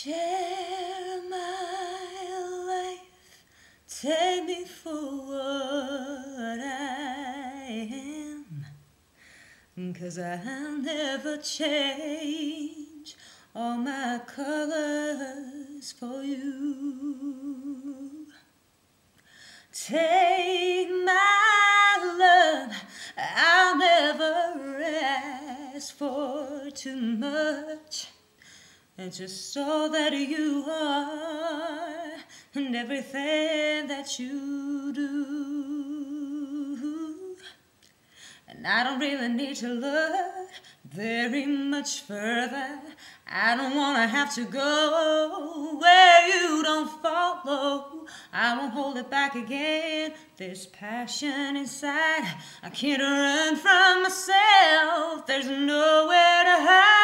Share my life, take me for what I am, 'cause I'll never change all my colors for you. Take my love, I'll never ask for too much. It's just all that you are and everything that you do. And I don't really need to look very much further. I don't want to have to go where you don't follow. I won't hold it back again. There's passion inside. I can't run from myself. There's nowhere to hide.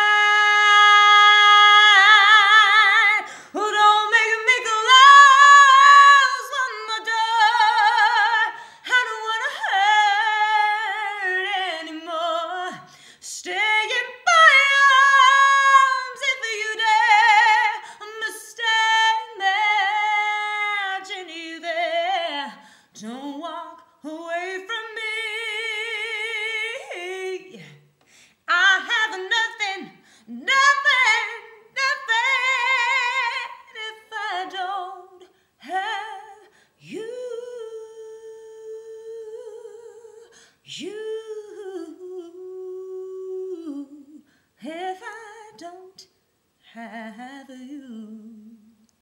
Staying by your arms if you dare. Imagine you there. Don't walk away from me. I have nothing, nothing, nothing if I don't have you. You.